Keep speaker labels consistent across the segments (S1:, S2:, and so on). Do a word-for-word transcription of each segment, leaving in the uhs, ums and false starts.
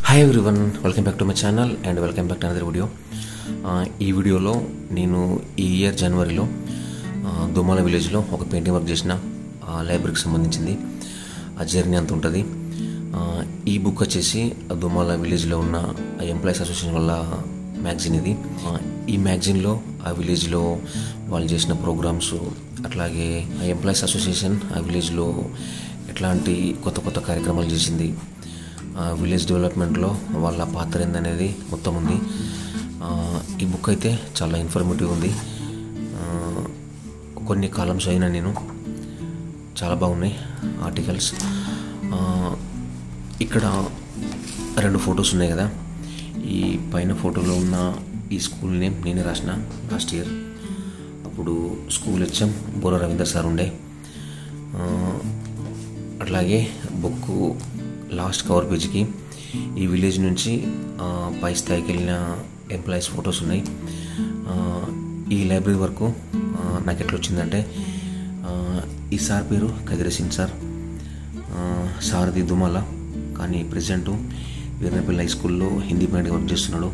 S1: Hi everyone, welcome back to my channel and welcome back to another video. ఈ వీడియోలో నేను ఈ year జనవరిలో దుమాల విలేజ్లో ఒక పెయింటింగ్ వర్క్ చేసిన లైబ్రరీకి సంబంధించింది. ఆ జర్నీ అంత ఉంటుంది. ఈ బుక్ వచ్చేసి దుమాల విలేజ్లో ఉన్న ఎంప్లాయీస్ అసోసియేషన్ వల్ల మ్యాగజైన్ ఇది. ఈ మ్యాగజైన్లో ఆ విలేజ్లో వాళ్ళు చేసిన ప్రోగ్రామ్స్, అట్లాగే ఆ ఎంప్లాయీస్ అసోసియేషన్ ఆ విలేజ్లో ఎట్లాంటి కొత్త కొత్త కార్యక్రమాలు చేసింది, విలేజ్ డెవలప్మెంట్లో వాళ్ళ పాత్ర ఏందనేది మొత్తం ఉంది. ఈ బుక్ అయితే చాలా ఇన్ఫర్మేటివ్ ఉంది. కొన్ని కాలమ్స్ అయినా నేను చాలా బాగున్నాయి ఆర్టికల్స్. ఇక్కడ రెండు ఫొటోస్ ఉన్నాయి కదా, ఈ పైన ఫోటోలో ఉన్న ఈ స్కూల్ నేమ్ నేనే రాసిన లాస్ట్ ఇయర్. అప్పుడు school HM Bora Ravinder sir ఉండే. అట్లాగే బుక్ లాస్ట్ కవర్ పేజీకి ఈ విలేజ్ నుంచి పై స్థాయికి వెళ్ళిన ఎంప్లాయీస్ ఫొటోస్ ఉన్నాయి. ఈ లైబ్రరీ వరకు నాకు ఎట్లా వచ్చిందంటే, ఈ సార్ పేరు కదిరి సింగ్ సార్, సార్ది దుమాల, కానీ ప్రజెంటు వీరనపల్లి హై స్కూల్లో హిందీ మీడియం వర్క్ చేస్తున్నాడు.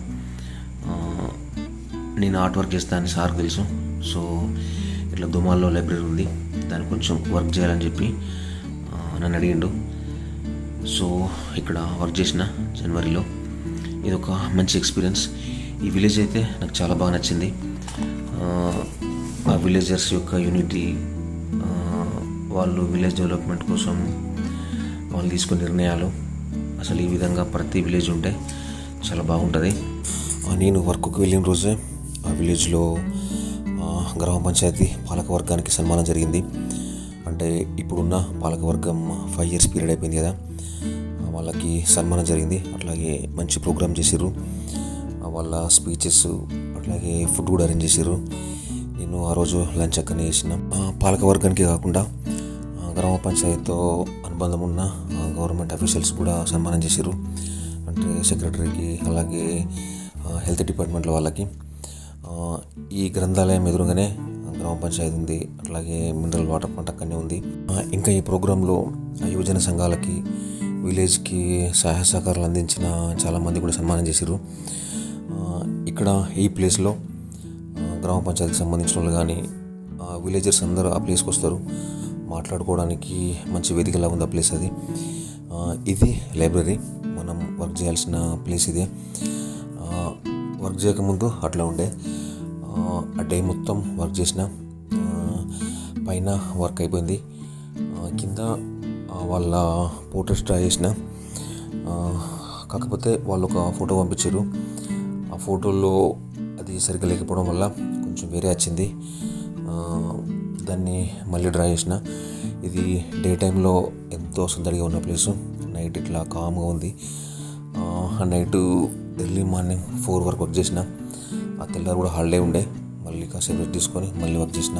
S1: నేను ఆర్ట్ వర్క్ చేస్తానని సార్కి తెలుసు. సో ఇట్లా దుమాల్లో లైబ్రరీ ఉంది, దాన్ని కొంచెం వర్క్ చేయాలని చెప్పి నన్ను అడిగిండు. సో ఇక్కడ వర్క్ చేసిన జనవరిలో. ఇది ఒక మంచి ఎక్స్పీరియన్స్. ఈ విలేజ్ అయితే నాకు చాలా బాగా నచ్చింది. ఆ విలేజర్స్ యొక్క యూనిటీ, వాళ్ళు విలేజ్ డెవలప్మెంట్ కోసం వాళ్ళు తీసుకునే నిర్ణయాలు, అసలు ఈ విధంగా ప్రతి విలేజ్ ఉంటే చాలా బాగుంటుంది. నేను వర్క్కి వెళ్ళిన రోజే ఆ విలేజ్లో గ్రామ పంచాయతీ పాలకవర్గానికి సన్మానం జరిగింది. అంటే ఇప్పుడున్న పాలకవర్గం ఫైవ్ ఇయర్స్ పీరియడ్ అయిపోయింది కదా, వాళ్ళకి సన్మానం జరిగింది. అట్లాగే మంచి ప్రోగ్రామ్ చేసారు, వాళ్ళ స్పీచెస్, అట్లాగే ఫుడ్ కూడా అరేంజ్ చేసారు. నేను ఆ రోజు లంచ్ అక్కడనే చేసిన. పాలకవర్గానికి కాకుండా గ్రామ పంచాయతీతో అనుబంధం ఉన్న గవర్నమెంట్ అఫీషియల్స్ కూడా సన్మానం చేశారు. అంటే సెక్రటరీకి, అలాగే హెల్త్ డిపార్ట్మెంట్లో వాళ్ళకి. ఈ గ్రంథాలయం ఎదురుగానే గ్రామ పంచాయతీ ఉంది, అట్లాగే మినరల్ వాటర్ ప్లాంట్ అక్కడనే ఉంది. ఇంకా ఈ ప్రోగ్రాంలో యువజన సంఘాలకి, విలేజ్కి సహాయ సహకారాలు అందించిన చాలామంది కూడా సన్మానం చేశారు. ఇక్కడ ఈ ప్లేస్లో గ్రామ పంచాయతీకి సంబంధించిన వాళ్ళు కానీ విలేజర్స్ అందరూ ఆ ప్లేస్కి వస్తారు మాట్లాడుకోవడానికి. మంచి వేదికలా ఉంది ఆ ప్లేస్ అది. ఇది లైబ్రరీ, మనం వర్క్ చేయాల్సిన ప్లేస్ ఇదే. వర్క్ చేయకముందు అట్లా ఉండే. ఆ డే మొత్తం వర్క్ చేసిన, పైన వర్క్ అయిపోయింది, కింద వాళ్ళ పోర్ట్రేట్స్ డ్రా చేసిన. కాకపోతే వాళ్ళు ఒక ఫోటో పంపించారు, ఆ ఫోటోలో అది సరిగ్గా లేకపోవడం వల్ల కొంచెం వేరే వచ్చింది. దాన్ని మళ్ళీ డ్రా చేసిన. ఇది డే టైంలో ఎంతో సందడిగా ఉన్న ప్లేసు, నైట్ ఇట్లా కామ్గా ఉంది. నైట్ ఎర్లీ మార్నింగ్ ఫోర్ వరకు వర్క్ చేసిన. ఆ తెల్లారు కూడా హాలిడే ఉండే, మళ్ళీ కాసేపు రెస్ట్ తీసుకొని మళ్ళీ వర్క్ చేసిన.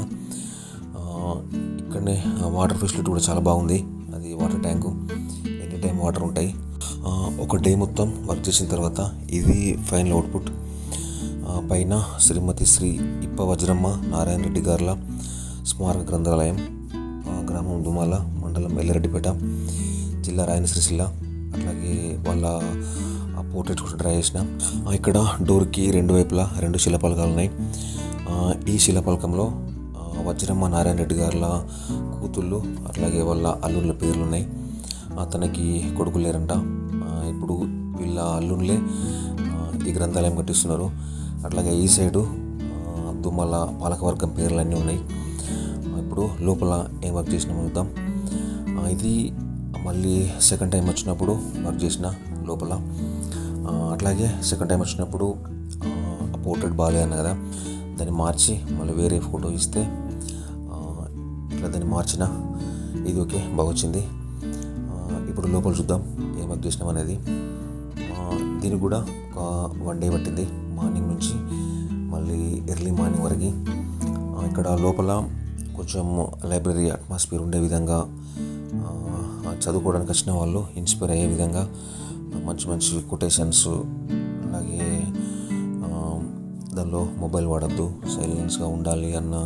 S1: ఇక్కడనే వాటర్ ఫెసిలిటీ కూడా చాలా బాగుంది. అది water tank, any time water ఉంటాయి. ఒక డే మొత్తం వర్క్ చేసిన తర్వాత ఇది ఫైనల్ అవుట్పుట్. పైన శ్రీమతి శ్రీ ఇప్ప వజ్రమ్మ నారాయణ రెడ్డి గార్ల స్మారక గ్రంథాలయం, గ్రామం దుమాల, మండలం ఎల్లారెడ్డిపేట, జిల్లా రాయన శ్రీశిల్ల. అట్లాగే వాళ్ళ ఆ పోర్ట్రేట్ కూడా డ్రా చేసిన. ఇక్కడ డోర్కి రెండు వైపులా రెండు శిలాపలకాలు ఉన్నాయి. ఈ శిలాపలకంలో వజ్రమ్మ నారాయణ రెడ్డి గారుల కూతుళ్ళు, అట్లాగే వాళ్ళ అల్లుళ్ళ పేర్లు ఉన్నాయి. అతనికి కొడుకు లేరంట. ఇప్పుడు వీళ్ళ అల్లుళ్ళే ఈ గ్రంథాలయం కట్టిస్తున్నారు. అట్లాగే ఈ సైడు దుమ్మల పాలకవర్గం పేర్లు అన్నీ ఉన్నాయి. ఇప్పుడు లోపల ఏం వర్క్ చేసినా చూద్దాం. ఇది మళ్ళీ సెకండ్ టైం వచ్చినప్పుడు వర్క్ చేసిన లోపల. అట్లాగే సెకండ్ టైం వచ్చినప్పుడు ఆ పోర్ట్రేట్ బాగాలే అన్న కదా, దాన్ని మార్చి మళ్ళీ వేరే ఫోటో ఇస్తే ఇట్లా దాన్ని మార్చిన. ఇది ఓకే, బాగా వచ్చింది. ఇప్పుడు లోపల చూద్దాం ఏం వర్క్ చేసినాం అనేది. దీనికి కూడా ఒక వన్ డే పట్టింది, మార్నింగ్ నుంచి మళ్ళీ ఎర్లీ మార్నింగ్ వరకు. ఇక్కడ లోపల కొంచెం లైబ్రరీ అట్మాస్ఫియర్ ఉండే విధంగా, చదువుకోవడానికి వచ్చిన వాళ్ళు ఇన్స్పైర్ అయ్యే విధంగా మంచి మంచి కొటేషన్స్, అలాగే దానిలో మొబైల్ వాడద్దు, సైలెన్స్గా ఉండాలి అన్న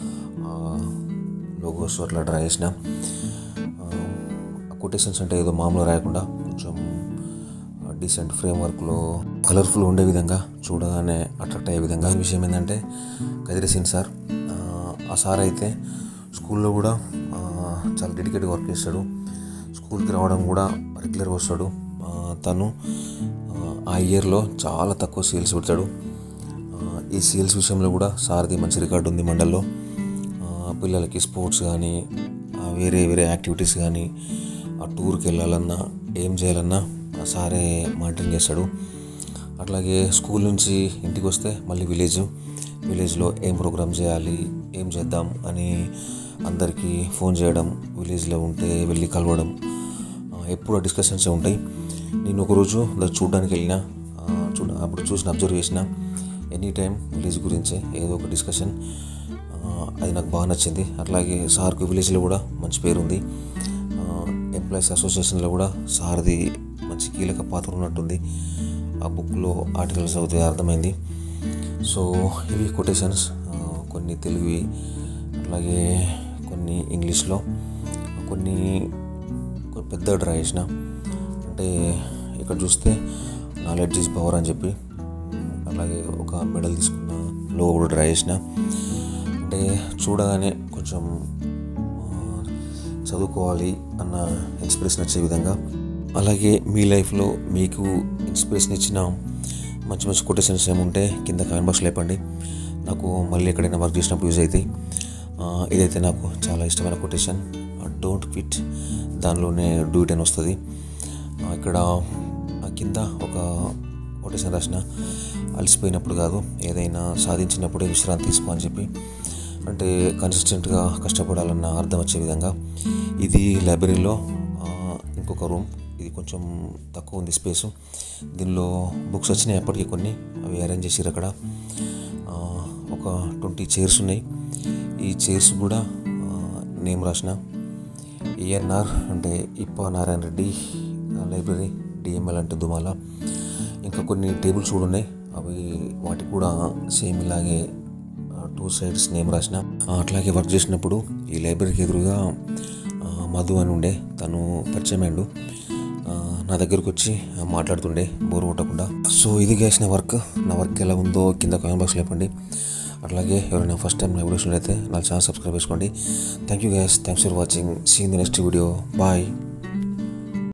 S1: లోగోస్ అట్లా డ్రా చేసిన. కొటేషన్స్ అంటే ఏదో మామూలుగా రాయకుండా కొంచెం డీసెంట్ ఫ్రేమ్ వర్క్లో కలర్ఫుల్ ఉండే విధంగా చూడగానే అట్రాక్ట్ అయ్యే విధంగా. విషయం ఏంటంటే కదిరేసింది సార్. ఆ సార్ అయితే స్కూల్లో కూడా చాలా డెడికేట్గా వర్క్ చేస్తాడు. స్కూల్కి రావడం కూడా రెగ్యులర్గా వస్తాడు. తను ఆ ఇయర్లో చాలా తక్కువ సేల్స్ పెడతాడు. ఈ సేల్స్ విషయంలో కూడా సార్ది మంచి రికార్డు ఉంది మండల్లో. పిల్లలకి స్పోర్ట్స్ కానీ వేరే వేరే యాక్టివిటీస్ కానీ ఆ టూర్కి వెళ్ళాలన్నా ఏం చేయాలన్నా సారే మానిటరింగ్ చేస్తాడు. అట్లాగే స్కూల్ నుంచి ఇంటికి వస్తే మళ్ళీ విలేజ్ విలేజ్లో ఏం ప్రోగ్రామ్ చేయాలి, ఏం చేద్దాం అని అందరికీ ఫోన్ చేయడం, విలేజ్లో ఉంటే వెళ్ళి కలవడం, ఎప్పుడు డిస్కషన్సే ఉంటాయి. నేను ఒకరోజు దాన్ని చూడడానికి వెళ్ళిన చూడ అప్పుడు చూసిన అబ్జర్వ్ చేసిన ఎనీ టైం విలేజ్ గురించే ఏదో ఒక డిస్కషన్. అది నాకు బాగా నచ్చింది. అట్లాగే సార్కు విలేజ్లో కూడా మంచి పేరు ఉంది. ఎంప్లాయీస్ అసోసియేషన్లో కూడా సార్ది మంచి కీలక పాత్ర ఉన్నట్టుంది. ఆ బుక్లో ఆర్టికల్స్ అవుతే అర్థమైంది. సో ఇవి కొటేషన్స్, కొన్ని తెలుగువి, అట్లాగే కొన్ని ఇంగ్లీష్లో, కొన్ని పెద్దగా డ్రా చేసిన. అంటే ఇక్కడ చూస్తే నాలెడ్జ్ ఈజ్ పవర్ అని చెప్పి, అలాగే ఒక మెడల్ తీసుకున్న లో కూడా డ్రా చేసిన. అంటే చూడగానే కొంచెం చదువుకోవాలి అన్న ఇన్స్పిరేషన్ వచ్చే విధంగా. అలాగే మీ లైఫ్లో మీకు ఇన్స్పిరేషన్ ఇచ్చిన మంచి మంచి కొటేషన్స్ ఏముంటే కింద కామెంట్ బాక్స్లో లేపండి. నాకు మళ్ళీ ఎక్కడైనా వర్క్ చేసినప్పుడు యూజ్ అవుతాయి. ఇదైతే నాకు చాలా ఇష్టమైన కొటేషన్, డోంట్ క్విట్, దానిలోనే డూ ఇట్ అని వస్తుంది. ఇక్కడ కింద ఒక కొటేషన్ రాసిన, అలసిపోయినప్పుడు కాదు ఏదైనా సాధించినప్పుడే విశ్రాంతి తీసుకో అని చెప్పి. అంటే కన్సిస్టెంట్గా కష్టపడాలన్న అర్థం వచ్చే విధంగా. ఇది లైబ్రరీలో ఇంకొక రూమ్, ఇది కొంచెం తక్కువ ఉంది స్పేసు. దీనిలో బుక్స్ వచ్చినాయి అప్పటికి కొన్ని, అవి అరేంజ్ చేసిర్రు. అక్కడ ఒక ట్వంటీ చైర్స్ ఉన్నాయి. ఈ చైర్స్ కూడా నేమ్ రాసిన, ఏఎన్ఆర్ అంటే ఇప్ప నారాయణ రెడ్డి లైబ్రరీ, డిఎంఎల్ అంటే దుమాల. ఇంకా కొన్ని టేబుల్స్ కూడా ఉన్నాయి, అవి వాటికి కూడా సేమ్ ఇలాగే టూ సైడ్స్ నేమ్ రాసిన. అట్లాగే వర్క్ చేసినప్పుడు ఈ లైబ్రరీకి ఎదురుగా మధు అని ఉండే, తను పరిచయం అయ్యిండు. నా దగ్గరకు వచ్చి మాట్లాడుతుండే బోర్ కొట్టకుండా. సో ఇది గైస్ నా వర్క్. నా వర్క్ ఎలా ఉందో కింద కామెంట్ బాక్స్లో చెప్పండి. అట్లాగే ఎవరైనా ఫస్ట్ టైం నా వీడియోస్ అయితే నా ఛానల్ సబ్స్క్రైబ్ చేసుకోండి. Thank you guys, thanks for watching. See in the next video. Bye.